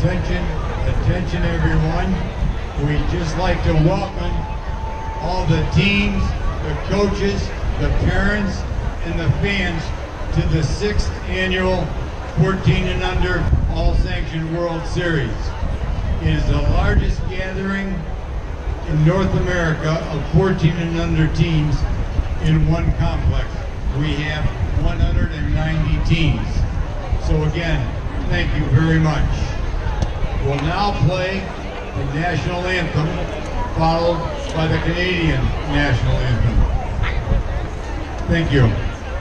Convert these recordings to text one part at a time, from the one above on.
Attention everyone. We'd just like to welcome all the teams, the coaches, the parents, and the fans to the 6th annual 14 and under All Sanctioned World Series. It is the largest gathering in North America of 14 and under teams in one complex. We have 190 teams. So again, thank you very much. We'll now play the national anthem, followed by the Canadian national anthem. Thank you.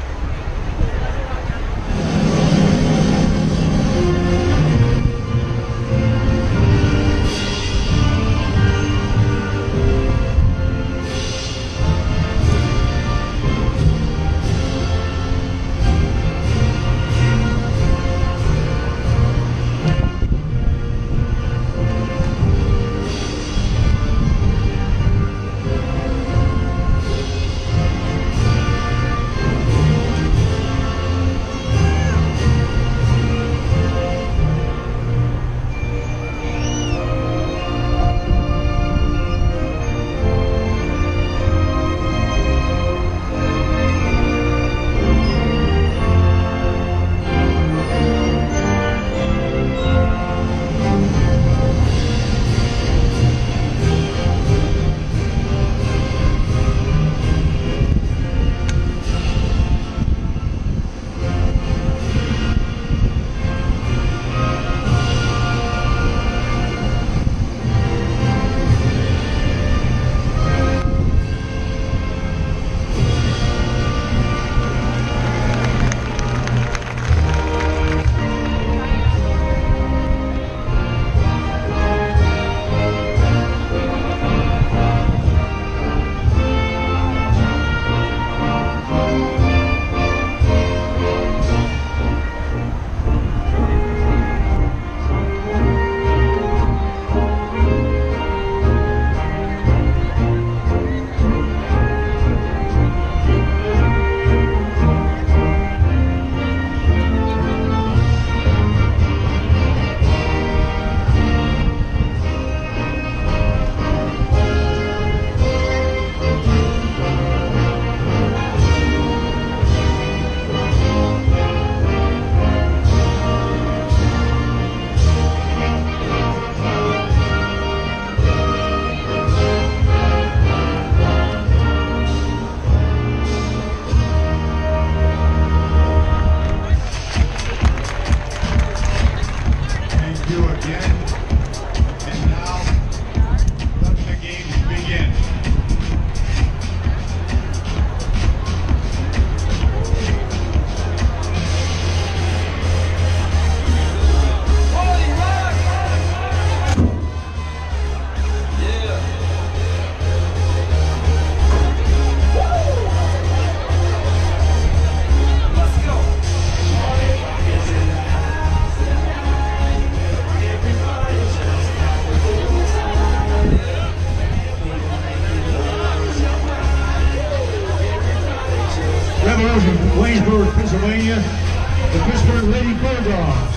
Waynesburg, Pennsylvania, the Pittsburgh Lady Bulldogs,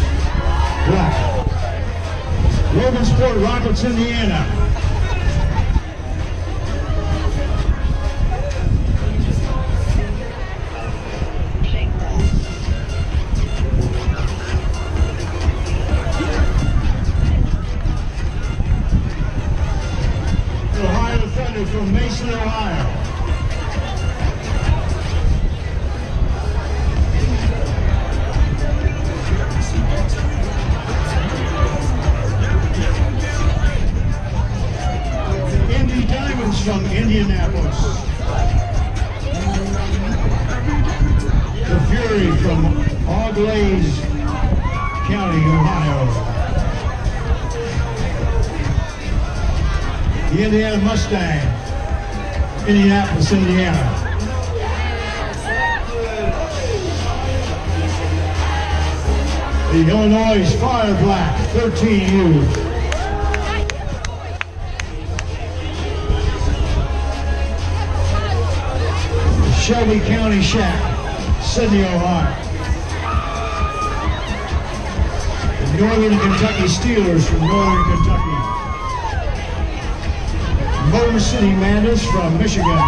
black. Logansport Rockets, Indiana. Ohio Thunder from Mason, Ohio. From Indianapolis. The Fury from Auglaize County, Ohio. The Indiana Mustang, Indianapolis, Indiana. The Illinois Fire Black 13U. Shelby County Shack, Sydney, Ohio. The Northern Kentucky Steelers from Northern Kentucky. Motor City Madness from Michigan.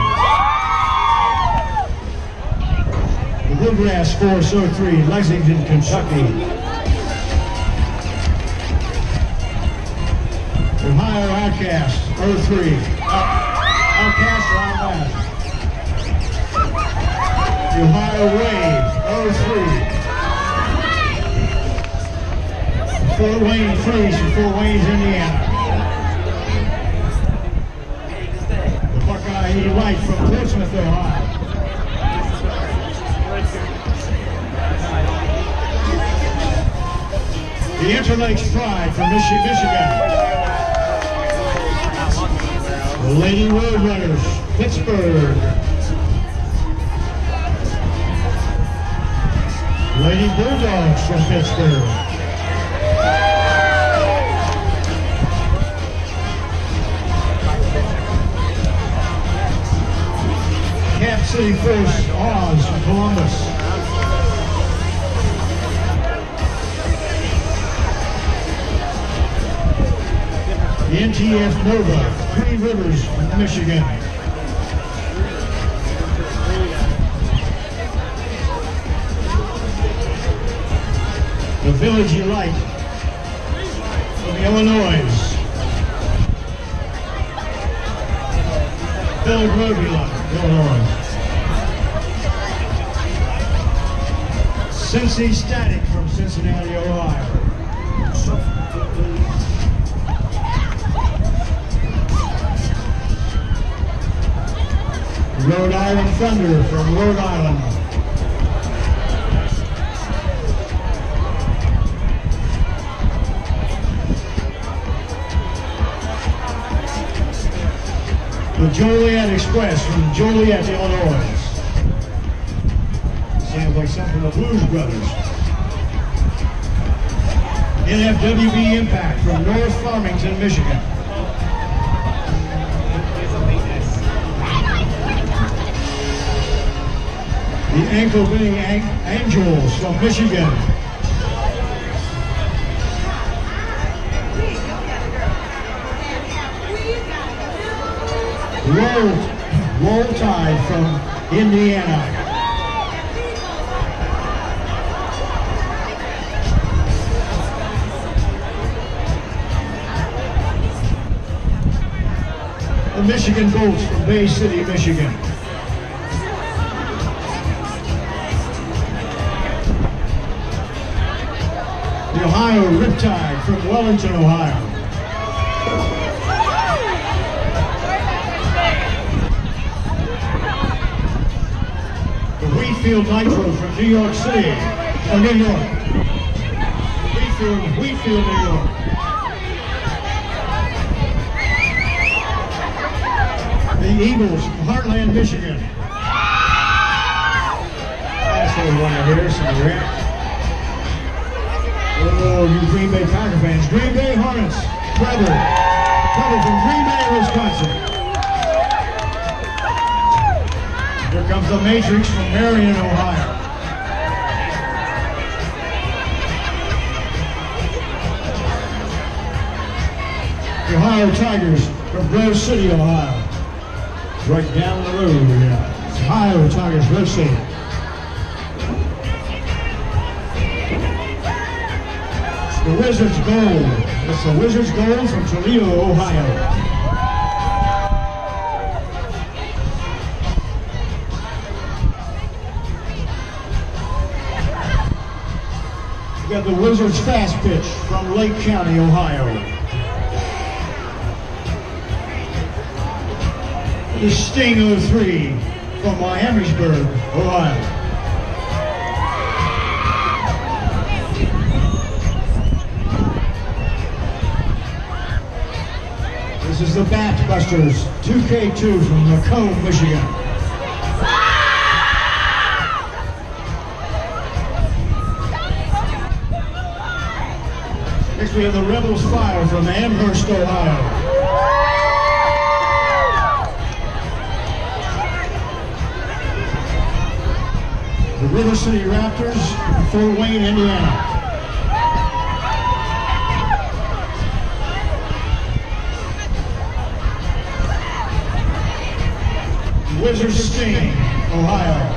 The Bluegrass Force 03, Lexington, Kentucky. Ohio Outcast 03. Outcast or Outlast? The Ohio Wave 03. Fort Wayne Freeze from Fort Wayne, Indiana. The Buckeye Light from Portsmouth, Ohio. The Interlakes Pride from Michigan. The Lady Roadrunners, Pittsburgh. Lady Bulldogs from Pittsburgh. Cap City Force Oz from Columbus. The NTF Nova, Green Rivers, Michigan. The Village Elite from Illinois. Bill Grovula, Illinois. Cincy Static from Cincinnati, Ohio. Rhode Island Thunder from Rhode Island. The Joliet Express from Joliet, Illinois. Sounds like something from the Blues Brothers. NFWB Impact from North Farmington, Michigan. The Ankle Bending Angels from Michigan. Roll Tide from Indiana. The Michigan Bolts from Bay City, Michigan. The Ohio Riptide from Wellington, Ohio. The Wheatfield Nitro from New York City, or New York. Wheatfield, New York. The Eagles from Heartland, Michigan. That's what we want to hear, some rap. Oh, you Green Bay Packer fans. Green Bay Hornets, Trevor from Green Bay, Wisconsin. Here comes the Matrix from Marion, Ohio. The Ohio Tigers from Grove City, Ohio. Right down the road, yeah. Ohio Tigers, Grove City. The Wizards Gold. It's the Wizards Gold from Toledo, Ohio. We got the Wizards Fast Pitch from Lake County, Ohio. The Sting 03 from Miamisburg, Ohio. This is the Bat Busters 2K2 from Macomb, Michigan. Next we have the Rebels Fire from Amherst, Ohio. The River City Raptors from Fort Wayne, Indiana. Wizard Sting, Ohio.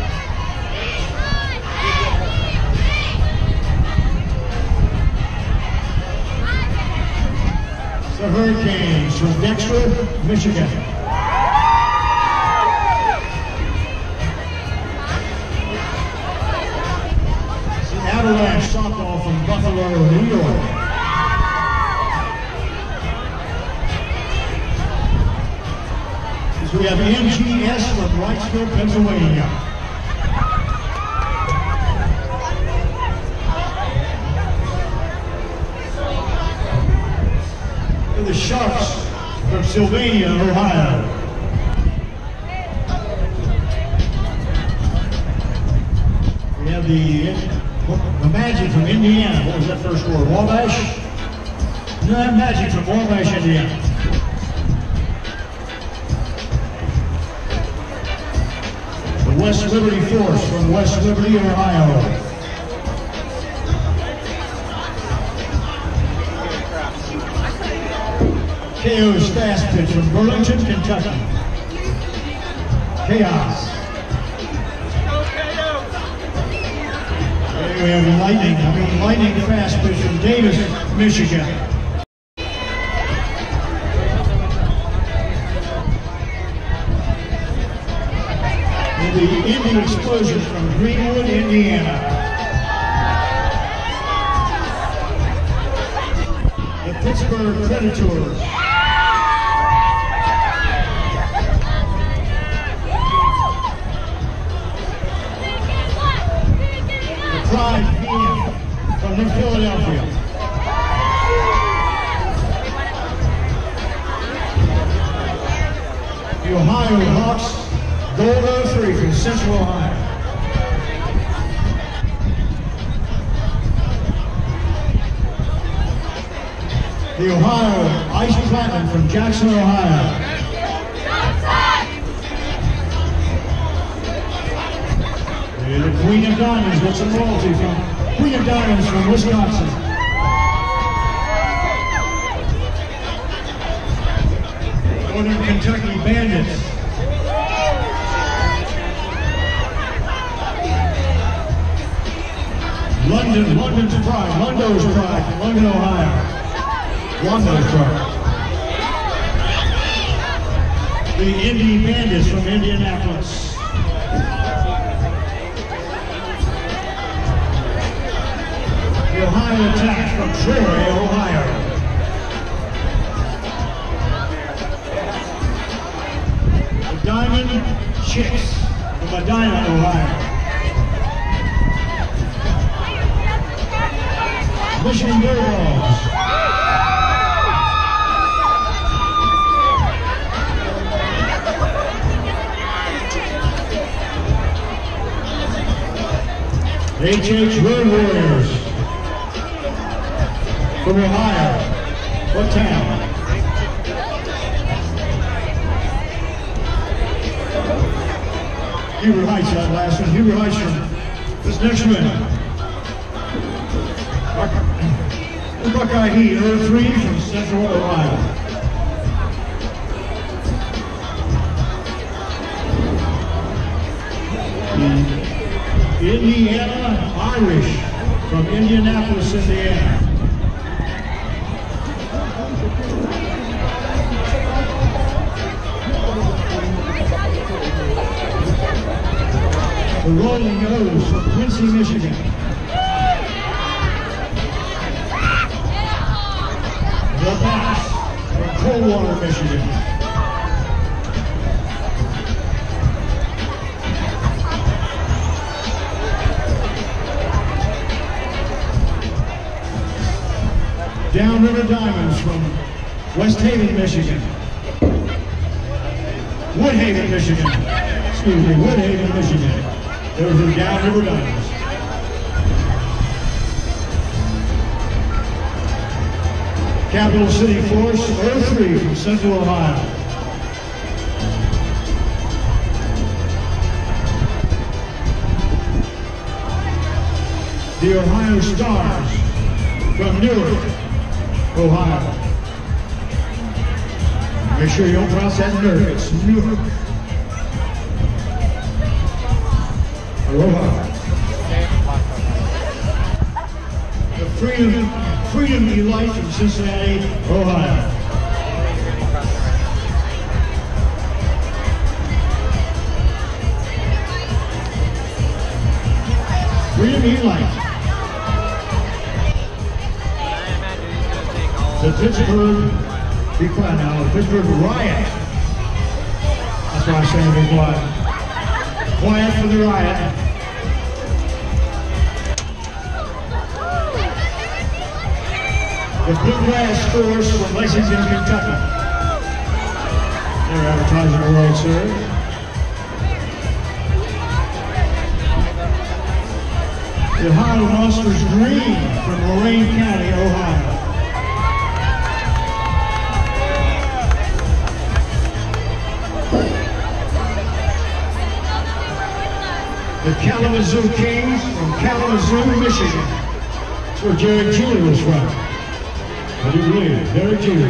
The Hurricanes from Dexter, Michigan. The Avalanche softball from Buffalo, New York. So we have MGS from Wrightsville, Pennsylvania. The Sharks from Sylvania, Ohio. We have the Magic from Indiana. What was that first word? Wabash? No, Magic from Wabash, Indiana. The West Liberty Force from West Liberty, Ohio. KO's fast pitch from Burlington, Kentucky. Chaos. There we have lightning fast pitch from Davis, Michigan. And the Indian Explosion from Greenwood, Indiana. The Pittsburgh Predators. Pride PM from New Philadelphia. The Ohio Hawks, Gold 03 from Central Ohio. The Ohio Ice Platinum from Jackson, Ohio. The Queen of Diamonds got some royalty from Queen of Diamonds from Wisconsin. Northern Kentucky Bandits. London's Pride, Londo's Pride from London, Ohio. Londo's Pride. The Indy Bandits from Indianapolis. The Ohio Attack from Troy, Ohio. The Diamond Chicks from Medina, Ohio. Michigan Bulldogs. HH Road Warriors from Ohio. What town? Huber Heights, that last one. Huber Heights from this next one. Buckeye Heat 03 from Central Ohio. The Indiana Irish from Indianapolis, Indiana. The Rolling Nose from Quincy, Michigan. The Bats from Coldwater, Michigan. Downriver Diamonds from West Haven, Michigan. Woodhaven, Michigan. Excuse me, Woodhaven, Michigan. Those are Downriver Diamonds. Capital City Force 03 from Central Ohio. The Ohio Stars from Newark, Ohio. Make sure you don't pronounce that Newark, it's Newark. Aloha. The Freedom Elite from Cincinnati, Ohio. Freedom Elite. The Pittsburgh, be quiet now, the Pittsburgh Riot. That's why I'm saying be quiet. Quiet for the Riot. The Bluegrass Force from Lexington, Kentucky. They're advertising the World Series. The Ohio Monsters Green from Lorain County, Ohio. The Kalamazoo Kings from Kalamazoo, Michigan. That's where Derek Jeter was from. I do believe, Derek Jeter.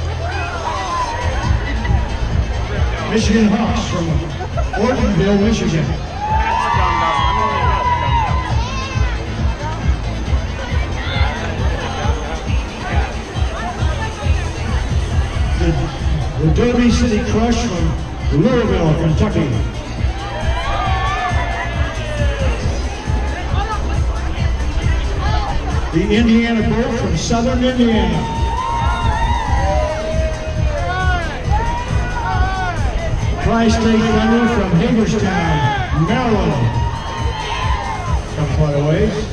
Michigan Hawks from Ortonville, Michigan. The Derby City Crush from Louisville, Kentucky. The Indiana Bolt from Southern Indiana. Tri-State Thunder from Hagerstown, Maryland. Come quite a ways.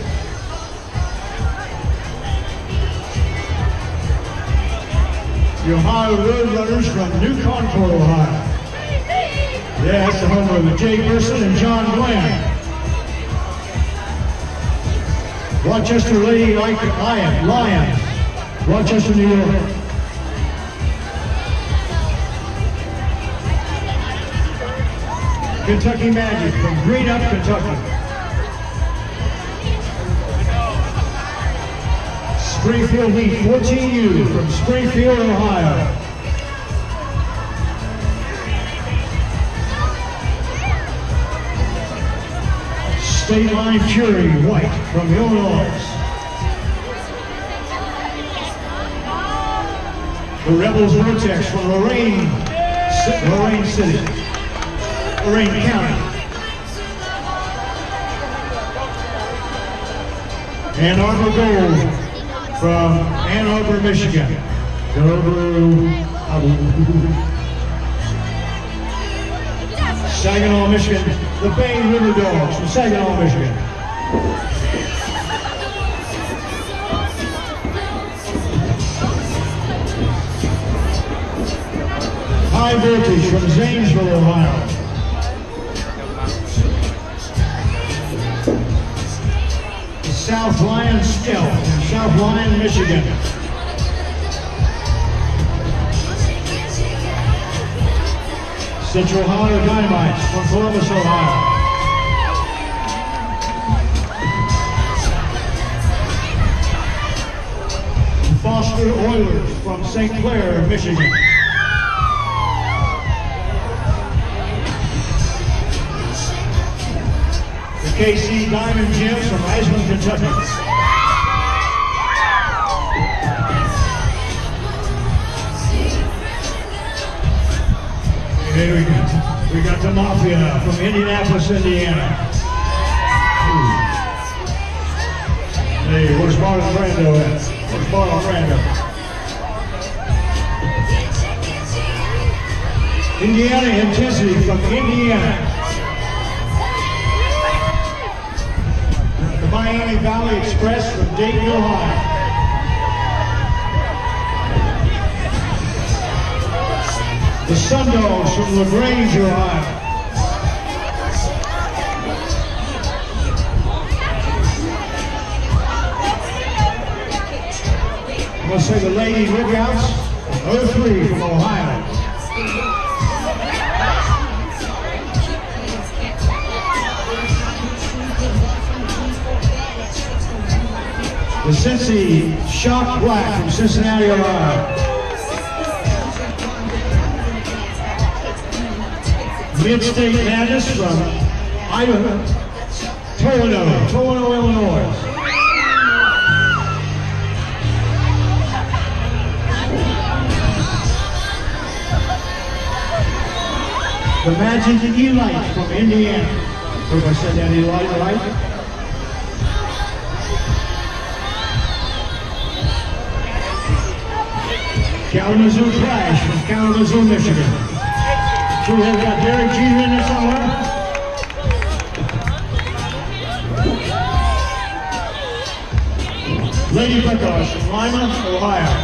The Ohio Roadrunners from New Concord, Ohio. Yeah, that's the home of Jay Gerson and John Glenn. Rochester Lady Lions, Rochester, New York. Kentucky Magic from Greenup, Kentucky. Springfield HV14U from Springfield, Ohio. State Line Fury White from Illinois. The Rebels Vortex from Lorain County. Ann Arbor Gold from Ann Arbor, Michigan. Saginaw, Michigan. The Bay River Dogs from Saginaw, Michigan. High Voltage from Zanesville, Ohio. The South Lion Stealth from South Lion, Michigan. Central Ohio Dynamites from Columbus, Ohio. The Foster Oilers from St. Clair, Michigan. The KC Diamond Gems from Iceland, Kentucky. Here we got the Mafia from Indianapolis, Indiana. Hey, where's Marlon Brando at? Where's Marlon Brando? Indiana Intensity from Indiana. The Miami Valley Express from Dayton, Ohio. The Sun Dogs from LaGrange, Ohio. I'm going to say the Lady Lookouts, 03 from Ohio. The Cincy Shock Black from Cincinnati, Ohio. Mid-State Madness from Idaho. Toledo, Illinois. The Magic Elite from Indiana. Hope I said that Elite right. Kalamazoo Crash from Kalamazoo, Michigan. So we have got Derek Jeter in there somewhere. Lady Buckeyes from Lima, Ohio.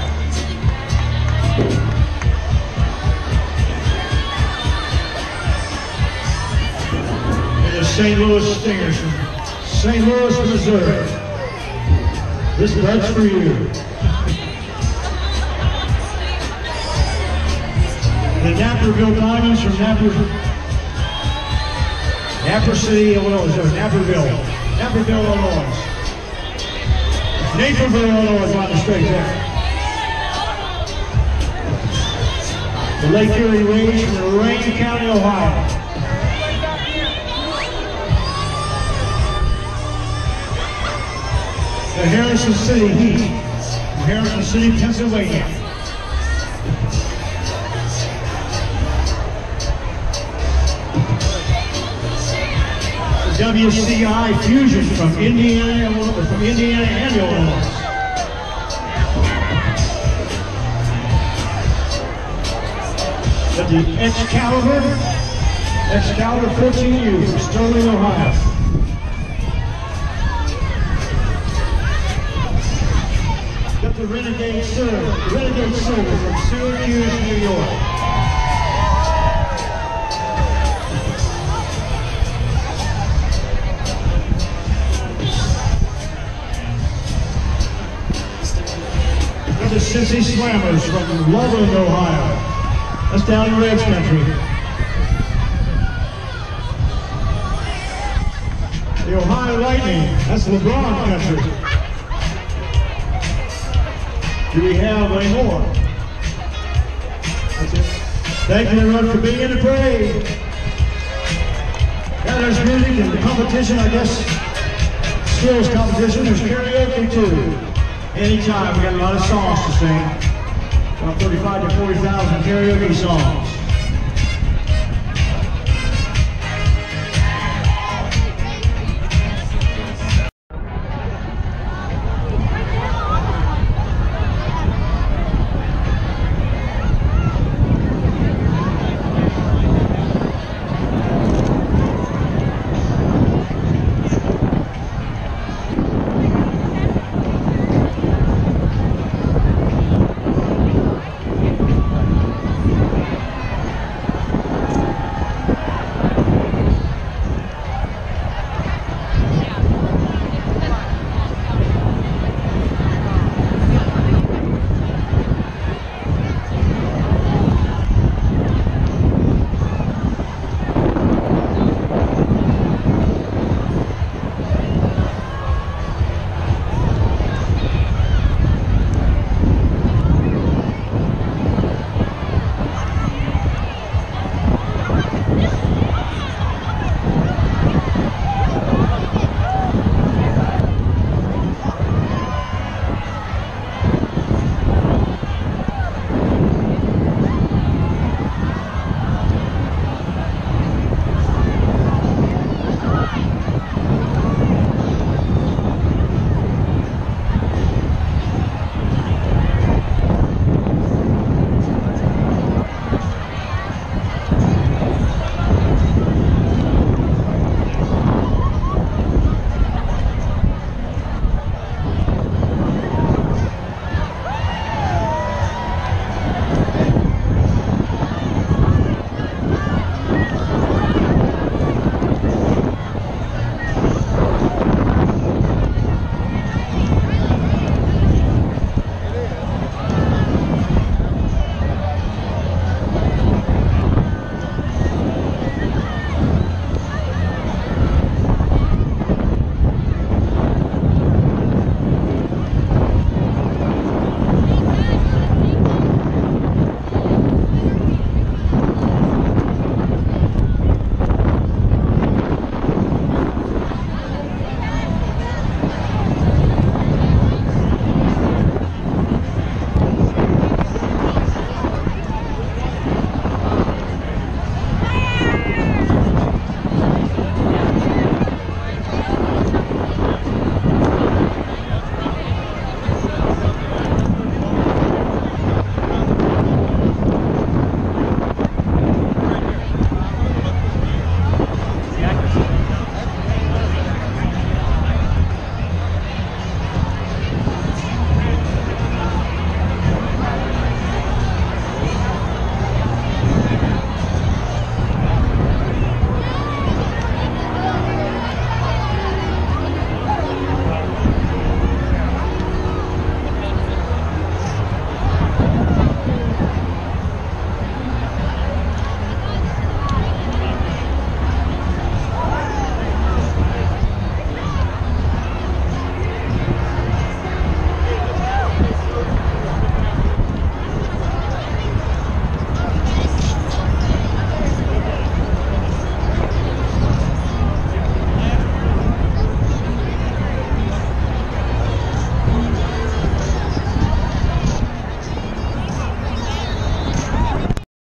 And the St. Louis Stingers from St. Louis, Missouri. This bud's for you. The Naperville Diamonds from Napper City, Illinois. Naperville, Illinois. Naperville, Illinois, on the straight there. The Lake Erie Rage from Lorain County, Ohio. The Harrison City Heat from Harrison City, Pennsylvania. WCI Fusion from Indiana and Illinois. The Excalibur 14U from Sterling, Ohio. Got the Renegade Silver from Syracuse, New York. The Cincy Slammers from Loveland, Ohio. That's down in Reds country. The Ohio Lightning, that's LeBron country. Do we have any more? That's it. Thank you everyone for being in the parade. Yeah, there's music and competition, I guess. Skills competition, there's karaoke too. Anytime, we got a lot of songs to sing. About 35 to 40,000 karaoke songs.